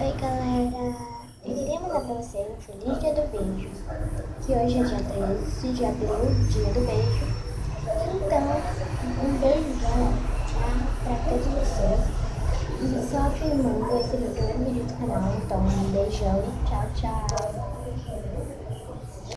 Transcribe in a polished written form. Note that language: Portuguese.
Oi, galera! Eu queria mandar pra vocês um feliz dia do beijo, que hoje é dia 13 de abril, dia do beijo. Então, um beijão, tá? Pra todos vocês. E só afirmando, esse é o meu primeiro vídeo do canal, então um beijão, tchau, tchau!